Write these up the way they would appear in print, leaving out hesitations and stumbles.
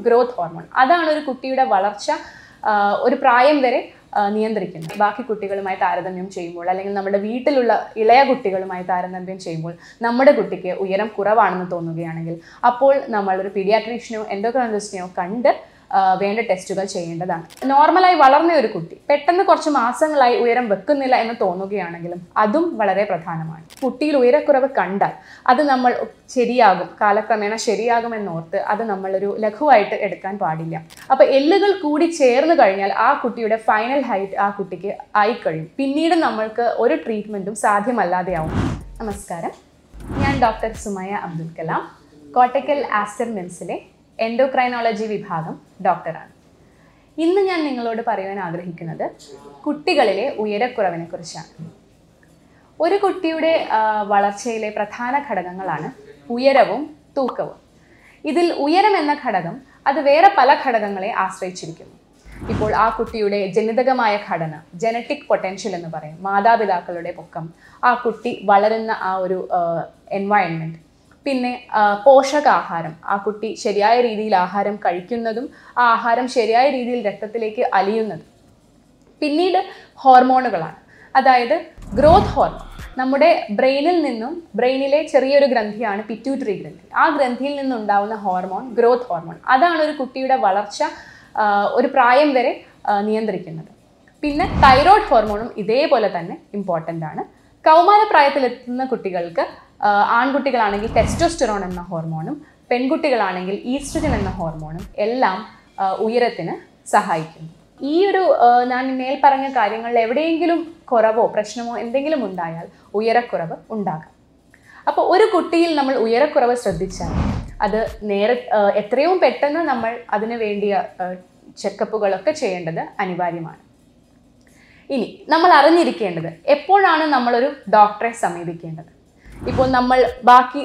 Growth hormone. അതാണ് ഒരു കുട്ടിയുടെ വളർച്ച ഒരു പ്രായം വരെ നിയന്ത്രിക്കുന്നത്. ബാക്കി കുട്ടികളുമായി താരതമ്യം ചെയ്യുമ്പോൾ അല്ലെങ്കിൽ നമ്മുടെ വീട്ടിലുള്ള ഇളയ കുട്ടികളുമായി താരതമ്യം ചെയ്യുമ്പോൾ നമ്മുടെ കുട്ടിക്ക് ഉയരം കുറവാണെന്ന് തോന്നുകയാണെങ്കിൽ അപ്പോൾ നമ്മൾ ഒരു പീഡിയാട്രീഷ്യനെയോ എൻഡോക്രൈനോളജിസ്റ്റിനെയോ കണ്ട് വേണ്ട ടെസ്റ്റുകൾ ചെയ്യേണ്ടതാണ്. നോർമലായി വളർന്ന ഒരു കുട്ടി പെട്ടെന്ന് കുറച്ച് മാസങ്ങളായി ഉയരം വെക്കുന്നില്ല എന്ന് തോന്നുകയാണെങ്കിലും അതും വളരെ പ്രധാനമാണ്. കുട്ടിയിൽ ഉയരക്കുറവ് കണ്ടാൽ അത് നമ്മൾ ശരിയാകും, കാലക്രമേണ ശരിയാകുമെന്നോർത്ത് അത് നമ്മളൊരു ലഘുവായിട്ട് എടുക്കാൻ പാടില്ല. അപ്പോൾ എല്ലുകൾ കൂടി ചേർന്ന് കഴിഞ്ഞാൽ ആ കുട്ടിയുടെ ഫൈനൽ ഹൈറ്റ് ആ കുട്ടിക്ക് ആയിക്കഴിയും. പിന്നീട് നമ്മൾക്ക് ഒരു ട്രീറ്റ്മെൻറ്റും സാധ്യമല്ലാതെയാവും. നമസ്കാരം, ഞാൻ ഡോക്ടർ സുമയ അബ്ദുൽ കലാം, കോട്ടക്കൽ ആസ്റ്റർ മിംസിലെ എൻഡോക്രൈനോളജി വിഭാഗം ഡോക്ടറാണ്. ഇന്ന് ഞാൻ നിങ്ങളോട് പറയുവാൻ ആഗ്രഹിക്കുന്നത് കുട്ടികളിലെ ഉയരക്കുറവിനെ കുറിച്ചാണ്. ഒരു കുട്ടിയുടെ വളർച്ചയിലെ പ്രധാന ഘടകങ്ങളാണ് ഉയരവും തൂക്കവും. ഇതിൽ ഉയരം എന്ന ഘടകം അത് വേറെ പല ഘടകങ്ങളെ ആശ്രയിച്ചിരിക്കുന്നു. ഇപ്പോൾ ആ കുട്ടിയുടെ ജനിതകമായ ഘടന, ജനറ്റിക് പൊട്ടൻഷ്യൽ എന്ന് പറയും, മാതാപിതാക്കളുടെ പൊക്കം, ആ കുട്ടി വളരുന്ന ആ ഒരു എൻവയൺമെൻറ്റ്, പിന്നെ പോഷകാഹാരം, ആ കുട്ടി ശരിയായ രീതിയിൽ ആഹാരം കഴിക്കുന്നതും ആ ആഹാരം ശരിയായ രീതിയിൽ രക്തത്തിലേക്ക് അലിയുന്നതും, പിന്നീട് ഹോർമോണുകളാണ്. അതായത് ഗ്രോത്ത് ഹോർമോൺ നമ്മുടെ ബ്രെയിനിലെ ചെറിയൊരു ഗ്രന്ഥിയാണ് പിറ്റ്യൂട്ടറി ഗ്രന്ഥി. ആ ഗ്രന്ഥിയിൽ നിന്നുണ്ടാവുന്ന ഹോർമോൺ ഗ്രോത്ത് ഹോർമോൺ. അതാണ് ഒരു കുട്ടിയുടെ വളർച്ച ഒരു പ്രായം വരെ നിയന്ത്രിക്കുന്നത്. പിന്നെ തൈറോയ്ഡ് ഹോർമോണും ഇതേപോലെ തന്നെ ഇമ്പോർട്ടൻ്റ് ആണ്. കൗമാരപ്രായത്തിലെത്തുന്ന കുട്ടികൾക്ക് ആൺകുട്ടികളാണെങ്കിൽ ടെസ്റ്റോസ്റ്റെറോൺ എന്ന ഹോർമോണും പെൺകുട്ടികളാണെങ്കിൽ ഈസ്ട്രജൻ എന്ന ഹോർമോണും എല്ലാം ഉയരത്തിന് സഹായിക്കുന്നു. ഈ ഒരു ഞാൻ മേൽ പറഞ്ഞ കാര്യങ്ങളിൽ എവിടെയെങ്കിലും കുറവോ പ്രശ്നമോ എന്തെങ്കിലും ഉണ്ടായാൽ ഉയരക്കുറവ് ഉണ്ടാകാം. അപ്പോൾ ഒരു കുട്ടിയിൽ നമ്മൾ ഉയരക്കുറവ് ശ്രദ്ധിച്ചാൽ അത് എത്രയും പെട്ടെന്ന് നമ്മൾ അതിനു വേണ്ടിയ ചെക്കപ്പുകളൊക്കെ ചെയ്യേണ്ടത് അനിവാര്യമാണ്. ഇനി നമ്മൾ അറിഞ്ഞിരിക്കേണ്ടത് എപ്പോഴാണ് നമ്മളൊരു ഡോക്ടറെ സമീപിക്കേണ്ടത്. ഇപ്പോൾ നമ്മൾ ബാക്കി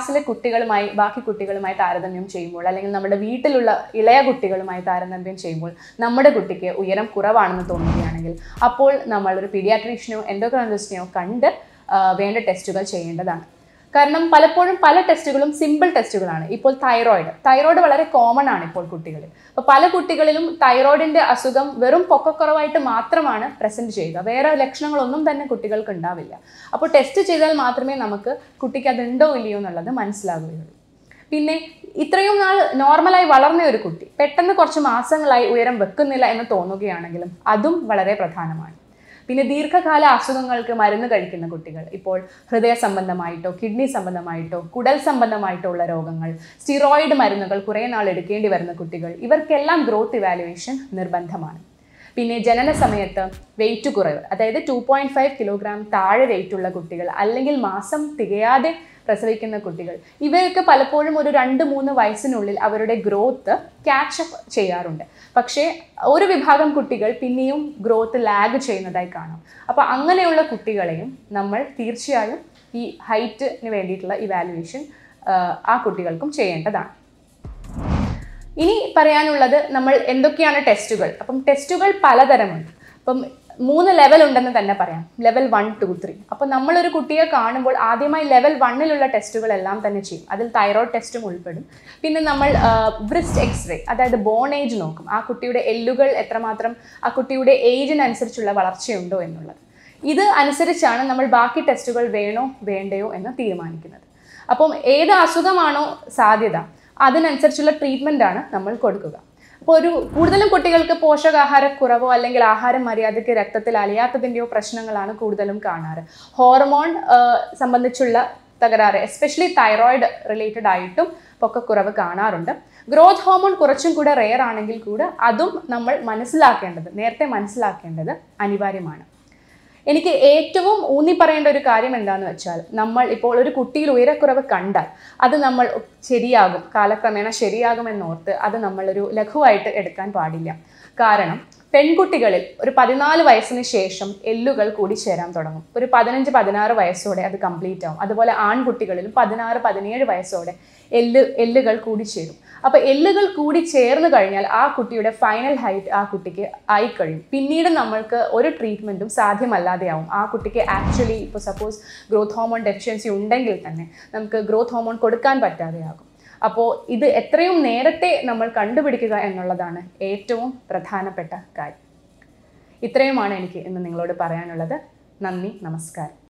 കുട്ടികളുമായി താരതമ്യം ചെയ്യുമ്പോൾ അല്ലെങ്കിൽ നമ്മുടെ വീട്ടിലുള്ള ഇളയ കുട്ടികളുമായി താരതമ്യം ചെയ്യുമ്പോൾ നമ്മുടെ കുട്ടിക്ക് ഉയരം കുറവാണെന്ന് തോന്നുകയാണെങ്കിൽ അപ്പോൾ നമ്മൾ ഒരു പീഡിയാട്രീഷ്യനെയോ എൻഡോക്രൈനോളജിസ്റ്റിനെയോ കണ്ട് വേണ്ട ടെസ്റ്റുകൾ ചെയ്യേണ്ടതാണ്. കാരണം പലപ്പോഴും പല ടെസ്റ്റുകളും സിമ്പിൾ ടെസ്റ്റുകളാണ്. ഇപ്പോൾ തൈറോയ്ഡ് വളരെ കോമൺ ആണ് ഇപ്പോൾ കുട്ടികളിൽ. അപ്പോൾ പല കുട്ടികളിലും തൈറോയിഡിൻ്റെ അസുഖം വെറും പൊക്കക്കുറവായിട്ട് മാത്രമാണ് പ്രസൻറ്റ് ചെയ്യുക, വേറെ ലക്ഷണങ്ങളൊന്നും തന്നെ കുട്ടികൾക്ക് ഉണ്ടാവില്ല. അപ്പോൾ ടെസ്റ്റ് ചെയ്താൽ മാത്രമേ നമുക്ക് കുട്ടിക്ക് അതുണ്ടോ ഇല്ലയോ എന്നുള്ളത് മനസ്സിലാകുകയുള്ളൂ. പിന്നെ ഇത്രയും നാൾ നോർമലായി വളർന്ന ഒരു കുട്ടി പെട്ടെന്ന് കുറച്ച് മാസങ്ങളായി ഉയരം വെക്കുന്നില്ല എന്ന് തോന്നുകയാണെങ്കിലും അതും വളരെ പ്രധാനമാണ്. പിന്നെ ദീർഘകാല അസുഖങ്ങൾക്ക് മരുന്ന് കഴിക്കുന്ന കുട്ടികൾ, ഇപ്പോൾ ഹൃദയ സംബന്ധമായിട്ടോ കിഡ്നി സംബന്ധമായിട്ടോ കുടൽ സംബന്ധമായിട്ടോ ഉള്ള രോഗങ്ങൾ, സ്റ്റിറോയിഡ് മരുന്നുകൾ കുറേ നാൾ എടുക്കേണ്ടി വരുന്ന കുട്ടികൾ, ഇവർക്കെല്ലാം ഗ്രോത്ത് ഇവാലുവേഷൻ നിർബന്ധമാണ്. പിന്നെ ജനന സമയത്ത് വെയിറ്റ് കുറവ്, അതായത് 2.5 കിലോഗ്രാം താഴെ വെയിറ്റുള്ള കുട്ടികൾ അല്ലെങ്കിൽ മാസം തികയാതെ പ്രസവിക്കുന്ന കുട്ടികൾ, ഇവയൊക്കെ പലപ്പോഴും ഒരു 2-3 വയസ്സിനുള്ളിൽ അവരുടെ ഗ്രോത്ത് ക്യാച്ചപ്പ് ചെയ്യാറുണ്ട്. പക്ഷേ ഒരു വിഭാഗം കുട്ടികൾ പിന്നെയും ഗ്രോത്ത് ലാഗ് ചെയ്യുന്നതായി കാണാം. അപ്പോൾ അങ്ങനെയുള്ള കുട്ടികളെയും നമ്മൾ തീർച്ചയായും ഈ ഹൈറ്റിന് വേണ്ടിയിട്ടുള്ള ഇവാലുവേഷൻ ആ കുട്ടികൾക്കും ചെയ്യേണ്ടതാണ്. ഇനി പറയാനുള്ളത് നമ്മൾ എന്തൊക്കെയാണ് ടെസ്റ്റുകൾ. അപ്പം ടെസ്റ്റുകൾ പലതരമുണ്ട്. അപ്പം 3 ലെവൽ ഉണ്ടെന്ന് തന്നെ പറയാം. ലെവൽ 1, 2, 3. അപ്പോൾ നമ്മളൊരു കുട്ടിയെ കാണുമ്പോൾ ആദ്യമായി ലെവൽ 1-ലുള്ള ടെസ്റ്റുകളെല്ലാം തന്നെ ചെയ്യും. അതിൽ തൈറോയ്ഡ് ടെസ്റ്റും ഉൾപ്പെടും. പിന്നെ നമ്മൾ ബ്രിസ്റ്റ് എക്സ്റേ, അതായത് ബോൺ ഏജ് നോക്കും. ആ കുട്ടിയുടെ എല്ലുകൾ എത്രമാത്രം ആ കുട്ടിയുടെ ഏജിനനുസരിച്ചുള്ള വളർച്ചയുണ്ടോ എന്നുള്ളത്. ഇത് അനുസരിച്ചാണ് നമ്മൾ ബാക്കി ടെസ്റ്റുകൾ വേണോ വേണ്ടയോ എന്ന് തീരുമാനിക്കുന്നത്. അപ്പം ഏത് അസുഖമാണോ സാധ്യത അതിനനുസരിച്ചുള്ള ട്രീറ്റ്മെൻറ്റാണ് നമ്മൾ കൊടുക്കുക. അപ്പോൾ കൂടുതലും കുട്ടികൾക്ക് പോഷകാഹാരക്കുറവോ അല്ലെങ്കിൽ ആഹാരം മര്യാദയ്ക്ക് രക്തത്തിൽ അലിയാത്തതിൻ്റെയോ പ്രശ്നങ്ങളാണ് കൂടുതലും കാണാറ്. ഹോർമോൺ സംബന്ധിച്ചുള്ള തകരാറ്, എസ്പെഷ്യലി തൈറോയിഡ് റിലേറ്റഡ് ആയിട്ടും പൊക്കക്കുറവ് കാണാറുണ്ട്. ഗ്രോത്ത് ഹോർമോൺ കുറച്ചും കൂടെ റെയർ ആണെങ്കിൽ കൂടെ അതും നമ്മൾ നേരത്തെ മനസ്സിലാക്കേണ്ടത് അനിവാര്യമാണ്. എനിക്ക് ഏറ്റവും ഊന്നി പറയേണ്ട ഒരു കാര്യം എന്താണെന്ന് വെച്ചാൽ, നമ്മൾ ഇപ്പോൾ ഒരു കുട്ടിയിൽ ഉയരക്കുറവ് കണ്ടാൽ അത് നമ്മൾ ശരിയാകും, കാലക്രമേണ ശരിയാകുമെന്നോർത്ത് അത് നമ്മളൊരു ലഘുവായിട്ട് എടുക്കാൻ പാടില്ല. കാരണം പെൺകുട്ടികളിൽ ഒരു 14 വയസ്സിന് ശേഷം എല്ലുകൾ കൂടിച്ചേരാൻ തുടങ്ങും. ഒരു 15-16 വയസ്സോടെ അത് കംപ്ലീറ്റ് ആവും. അതുപോലെ ആൺകുട്ടികളിലും 16-17 വയസ്സോടെ എല്ലുകൾ കൂടിച്ചേരും. അപ്പോൾ എല്ലുകൾ കൂടി ചേർന്ന് കഴിഞ്ഞാൽ ആ കുട്ടിയുടെ ഫൈനൽ ഹൈറ്റ് ആ കുട്ടിക്ക് ആയിക്കഴിയും. പിന്നീട് നമ്മൾക്ക് ഒരു ട്രീറ്റ്മെൻറ്റും സാധ്യമല്ലാതെയാവും. ആ കുട്ടിക്ക് ആക്ച്വലി ഇപ്പോൾ സപ്പോസ് ഗ്രോത്ത് ഹോർമോൺ ഡെഫിഷ്യൻസി ഉണ്ടെങ്കിൽ തന്നെ നമുക്ക് ഗ്രോത്ത് ഹോർമോൺ കൊടുക്കാൻ പറ്റാതെയാകും. അപ്പോൾ ഇത് എത്രയും നേരത്തെ നമ്മൾ കണ്ടുപിടിക്കുക എന്നുള്ളതാണ് ഏറ്റവും പ്രധാനപ്പെട്ട കാര്യം. ഇത്രയുമാണ് എനിക്ക് ഇന്ന് നിങ്ങളോട് പറയാനുള്ളത്. നന്ദി, നമസ്കാരം.